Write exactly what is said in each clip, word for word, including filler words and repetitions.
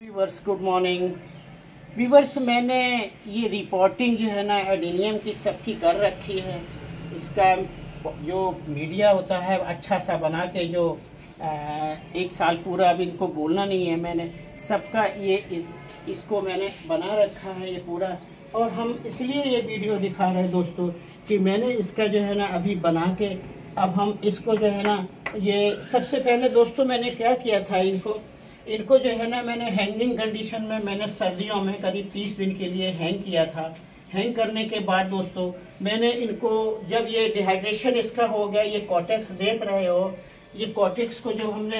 Viewers good morning viewers. मैंने ये reporting जो है ना एडेनियम की सबकी कर रखी है। इसका जो मीडिया होता है अच्छा सा बना के जो आ, एक साल पूरा अब इनको बोलना नहीं है, मैंने सबका ये इस, इसको मैंने बना रखा है ये पूरा। और हम इसलिए ये वीडियो दिखा रहे हैं दोस्तों कि मैंने इसका जो है ना अभी बना के अब हम इसको जो है ना ये सबसे पहले दोस्तों मैंने क्या किया था, इनको इनको जो है ना मैंने हैंगिंग कंडीशन में मैंने सर्दियों में करीब तीस दिन के लिए हैंग किया था। हैंग करने के बाद दोस्तों मैंने इनको जब ये डिहाइड्रेशन इसका हो गया, ये कॉटेक्स देख रहे हो, ये कॉटेक्स को जो हमने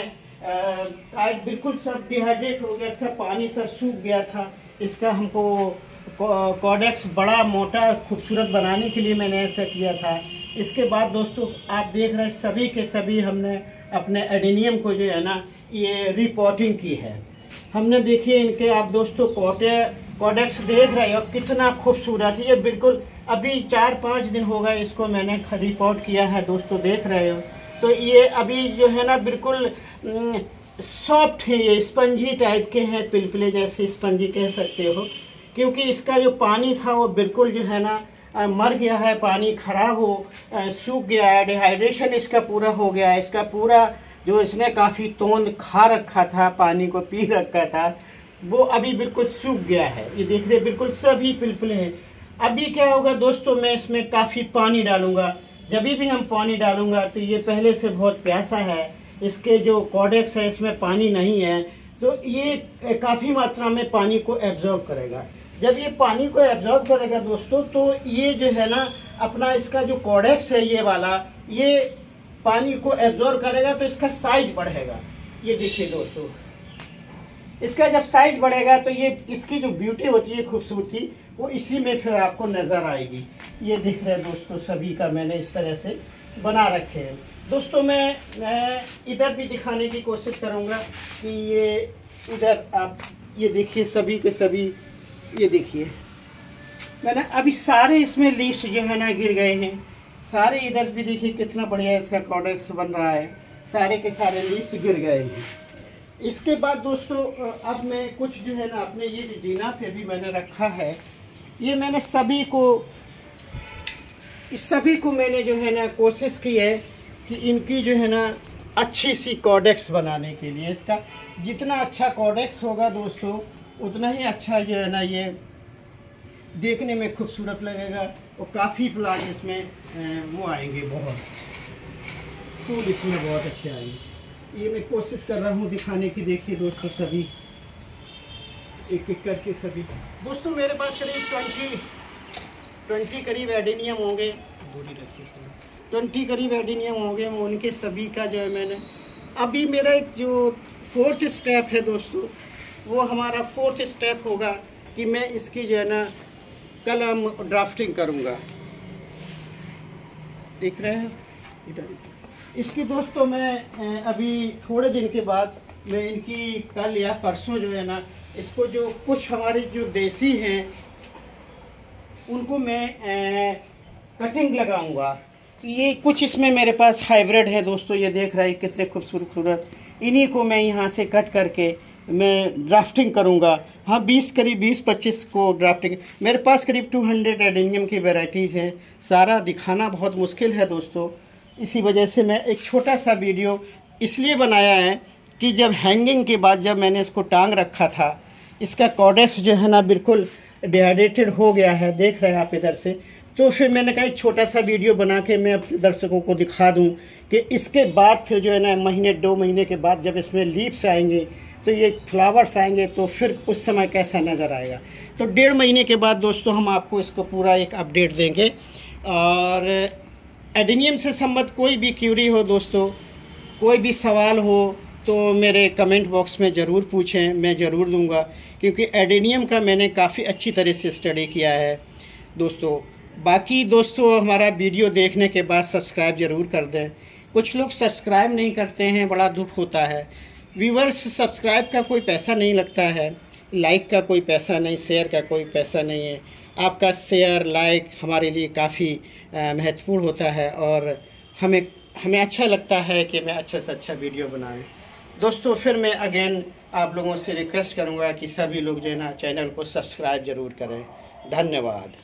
आज बिल्कुल सब डिहाइड्रेट हो गया, इसका पानी सब सूख गया था। इसका हमको कॉडेक्स बड़ा मोटा खूबसूरत बनाने के लिए मैंने ऐसा किया था। इसके बाद दोस्तों आप देख रहे हैं सभी के सभी हमने अपने एडेनियम को जो है ना ये रिपोर्टिंग की है। हमने देखिए इनके आप दोस्तों कोटे कॉडेक्स देख रहे हो कितना खूबसूरत है। ये बिल्कुल अभी चार पाँच दिन हो गए इसको मैंने रिपोर्ट किया है दोस्तों, देख रहे हो। तो ये अभी जो है ना बिल्कुल सॉफ्ट है, ये स्पंजी टाइप के हैं, पिलपिले जैसे स्पंजी कह सकते हो। क्योंकि इसका जो पानी था वो बिल्कुल जो है ना आ, मर गया है, पानी खराब हो आ, सूख गया है, डिहाइड्रेशन इसका पूरा हो गया है। इसका पूरा जो इसने काफ़ी तोंद खा रखा था, पानी को पी रखा था, वो अभी बिल्कुल सूख गया है। ये देख रहे बिल्कुल सभी पिलपिले हैं। अभी क्या होगा दोस्तों, मैं इसमें काफ़ी पानी डालूंगा। जब भी हम पानी डालूंगा तो ये पहले से बहुत प्यासा है, इसके जो कॉडेक्स है इसमें पानी नहीं है, तो ये काफ़ी मात्रा में पानी को एब्जॉर्ब करेगा। जब ये पानी को एब्जॉर्ब करेगा दोस्तों तो ये जो है ना अपना इसका जो कॉडेक्स है ये वाला, ये पानी को एब्जॉर्ब करेगा तो इसका साइज बढ़ेगा। ये देखिए दोस्तों, इसका जब साइज बढ़ेगा तो ये इसकी जो ब्यूटी होती है, खूबसूरती, वो इसी में फिर आपको नज़र आएगी। ये दिख रहे हैं दोस्तों सभी का मैंने इस तरह से बना रखे हैं। दोस्तों मैं, मैं इधर भी दिखाने की कोशिश करूँगा कि ये इधर आप ये देखिए सभी के सभी, ये देखिए मैंने अभी सारे इसमें लीव्स जो है ना गिर गए हैं सारे। इधर भी देखिए कितना बढ़िया इसका कॉडेक्स बन रहा है, सारे के सारे लीव्स गिर गए हैं। इसके बाद दोस्तों अब मैं कुछ जो है ना अपने ये जो जीना पे भी मैंने रखा है, ये मैंने सभी को इस सभी को मैंने जो है ना कोशिश की है कि इनकी जो है ना अच्छी सी कॉडेक्स बनाने के लिए। इसका जितना अच्छा कॉडेक्स होगा दोस्तों उतना ही अच्छा जो है ना ये देखने में खूबसूरत लगेगा और काफ़ी प्लांट इसमें वो आएंगे, बहुत फूल इसमें बहुत अच्छे आएंगे। ये मैं कोशिश कर रहा हूँ दिखाने की। देखिए दोस्तों सभी एक एक करके सभी दोस्तों मेरे पास करीब ट्वेंटी ट्वेंटी करीब एडेनियम होंगे, दूरी रखिए, ट्वेंटी करीब एडेनियम होंगे। उनके सभी का जो है मैंने अभी मेरा एक जो फोर्थ स्टेप है दोस्तों, वो हमारा फोर्थ स्टेप होगा कि मैं इसकी जो है ना कल हम ड्राफ्टिंग करूँगा। देख रहे हैं इधर इसकी दोस्तों मैं अभी थोड़े दिन के बाद मैं इनकी कल या परसों जो है ना इसको जो कुछ हमारे जो देसी हैं उनको मैं ए, कटिंग लगाऊंगा। ये कुछ इसमें मेरे पास हाइब्रिड है दोस्तों, ये देख रहे हैं कितने खूबसूरत, इन्हीं को मैं यहाँ से कट करके मैं ड्राफ्टिंग करूँगा। हाँ बीस करीब बीस पच्चीस को ड्राफ्टिंग, मेरे पास करीब दो सौ एडेनियम की वैरायटीज़ हैं। सारा दिखाना बहुत मुश्किल है दोस्तों, इसी वजह से मैं एक छोटा सा वीडियो इसलिए बनाया है कि जब हैंगिंग के बाद जब मैंने इसको टांग रखा था, इसका कॉडेक्स जो है ना बिल्कुल डिहाइड्रेटेड हो गया है, देख रहे हैं आप इधर से। तो फिर मैंने कहा एक छोटा सा वीडियो बना के मैं अपने दर्शकों को दिखा दूं कि इसके बाद फिर जो है ना महीने दो महीने के बाद जब इसमें लीव्स आएंगे तो ये फ्लावर्स आएंगे तो फिर उस समय कैसा नज़र आएगा। तो डेढ़ महीने के बाद दोस्तों हम आपको इसको पूरा एक अपडेट देंगे। और एडेनियम से संबंधित कोई भी क्यूरी हो दोस्तों, कोई भी सवाल हो तो मेरे कमेंट बॉक्स में ज़रूर पूछें, मैं ज़रूर दूंगा। क्योंकि एडेनियम का मैंने काफ़ी अच्छी तरह से स्टडी किया है दोस्तों। बाकी दोस्तों हमारा वीडियो देखने के बाद सब्सक्राइब ज़रूर कर दें। कुछ लोग सब्सक्राइब नहीं करते हैं, बड़ा दुख होता है। व्यूवर्स सब्सक्राइब का कोई पैसा नहीं लगता है, लाइक का कोई पैसा नहीं, शेयर का कोई पैसा नहीं है। आपका शेयर लाइक हमारे लिए काफ़ी महत्वपूर्ण होता है और हमें हमें अच्छा लगता है कि मैं अच्छा से अच्छा वीडियो बनाएं। दोस्तों फिर मैं अगेन आप लोगों से रिक्वेस्ट करूंगा कि सभी लोग जो है ना चैनल को सब्सक्राइब ज़रूर करें। धन्यवाद।